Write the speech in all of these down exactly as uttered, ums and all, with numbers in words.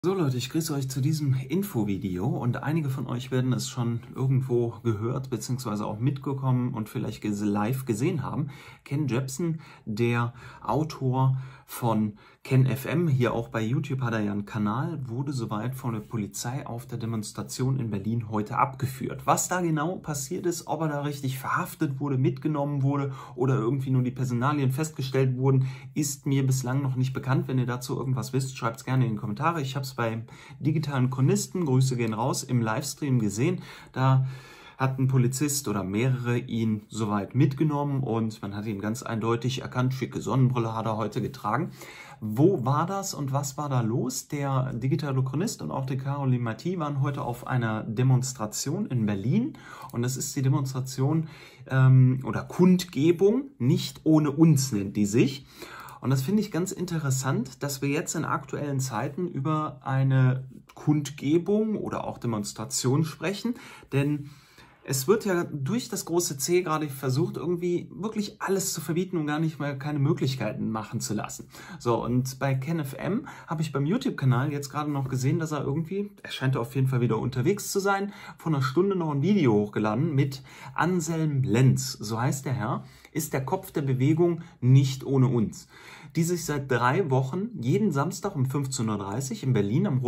So Leute, ich grüße euch zu diesem Infovideo und einige von euch werden es schon irgendwo gehört bzw. auch mitgekommen und vielleicht live gesehen haben. Ken Jebsen, der Autor von Ken F M, hier auch bei YouTube hat er ja einen Kanal, wurde soweit von der Polizei auf der Demonstration in Berlin heute abgeführt. Was da genau passiert ist, ob er da richtig verhaftet wurde, mitgenommen wurde oder irgendwie nur die Personalien festgestellt wurden, ist mir bislang noch nicht bekannt. Wenn ihr dazu irgendwas wisst, schreibt es gerne in die Kommentare. Ich habe es beim digitalen Chronisten, Grüße gehen raus, im Livestream gesehen. Da hat ein Polizist oder mehrere ihn soweit mitgenommen und man hat ihn ganz eindeutig erkannt. Schicke Sonnenbrille hat er heute getragen. Wo war das und was war da los? Der digitale Chronist und auch die Caroline Marti waren heute auf einer Demonstration in Berlin und das ist die Demonstration ähm, oder Kundgebung, nicht ohne uns nennt die sich. Und das finde ich ganz interessant, dass wir jetzt in aktuellen Zeiten über eine Kundgebung oder auch Demonstration sprechen, denn es wird ja durch das große C gerade versucht, irgendwie wirklich alles zu verbieten und gar nicht mehr keine Möglichkeiten machen zu lassen. So, und bei Ken F M habe ich beim YouTube-Kanal jetzt gerade noch gesehen, dass er irgendwie, er scheint auf jeden Fall wieder unterwegs zu sein, vor einer Stunde noch ein Video hochgeladen mit Anselm Lenz, so heißt der Herr, ist der Kopf der Bewegung Nicht ohne uns, die sich seit drei Wochen jeden Samstag um fünfzehn Uhr dreißig in Berlin am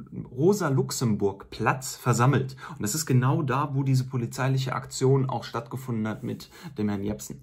Rosa-Luxemburg-Platz versammelt. Und das ist genau da, wo diese polizeiliche Aktion auch stattgefunden hat mit dem Herrn Jebsen.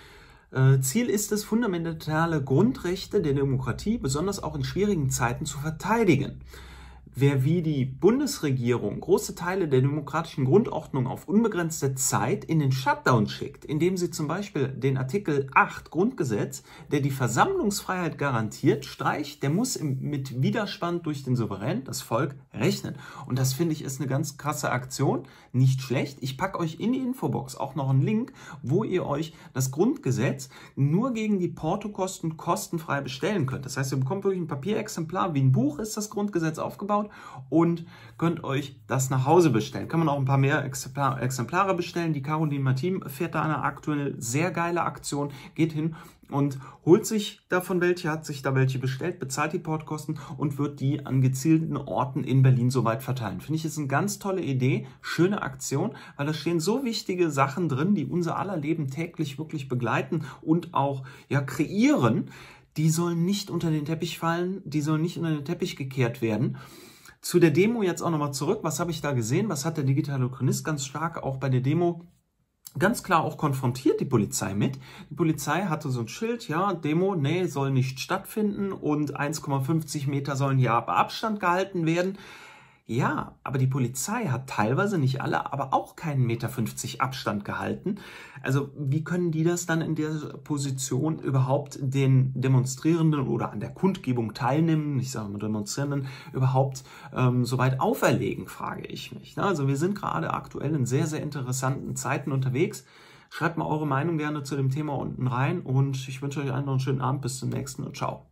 Äh, Ziel ist es, fundamentale Grundrechte der Demokratie, besonders auch in schwierigen Zeiten, zu verteidigen. Wer wie die Bundesregierung große Teile der demokratischen Grundordnung auf unbegrenzte Zeit in den Shutdown schickt, indem sie zum Beispiel den Artikel acht Grundgesetz, der die Versammlungsfreiheit garantiert, streicht, der muss im, mit Widerstand durch den Souverän, das Volk, rechnen. Und das finde ich ist eine ganz krasse Aktion, nicht schlecht. Ich packe euch in die Infobox auch noch einen Link, wo ihr euch das Grundgesetz nur gegen die Portokosten kostenfrei bestellen könnt. Das heißt, ihr bekommt wirklich ein Papierexemplar, wie ein Buch ist das Grundgesetz aufgebaut, und könnt euch das nach Hause bestellen. Kann man auch ein paar mehr Exemplare bestellen. Die Caroline Marti fährt da eine aktuell sehr geile Aktion, geht hin und holt sich davon welche, hat sich da welche bestellt, bezahlt die Portkosten und wird die an gezielten Orten in Berlin soweit verteilen. Finde ich, ist eine ganz tolle Idee, schöne Aktion, weil da stehen so wichtige Sachen drin, die unser aller Leben täglich wirklich begleiten und auch ja kreieren. Die sollen nicht unter den Teppich fallen, die sollen nicht unter den Teppich gekehrt werden. Zu der Demo jetzt auch nochmal zurück. Was habe ich da gesehen? Was hat der digitale Chronist ganz stark auch bei der Demo ganz klar auch konfrontiert die Polizei mit? Die Polizei hatte so ein Schild, ja, Demo, nee, soll nicht stattfinden und eins Komma fünfzig Meter sollen hier aber Abstand gehalten werden. Ja, aber die Polizei hat teilweise, nicht alle, aber auch keinen Meter fünfzig Abstand gehalten. Also wie können die das dann in der Position überhaupt den Demonstrierenden oder an der Kundgebung teilnehmen, ich sage mal Demonstrierenden, überhaupt ähm, so weit auferlegen, frage ich mich. Also wir sind gerade aktuell in sehr, sehr interessanten Zeiten unterwegs. Schreibt mal eure Meinung gerne zu dem Thema unten rein und ich wünsche euch einen noch einen schönen Abend. Bis zum nächsten und ciao.